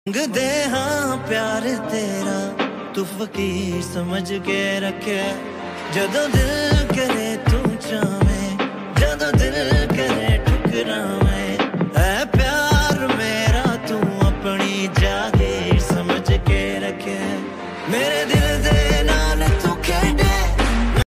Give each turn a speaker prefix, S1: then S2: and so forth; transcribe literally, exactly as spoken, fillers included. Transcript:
S1: दे हाँ प्यार तेरा तू फकीर समझ के रखे जदों दिल करे तू चाहे जदों दिल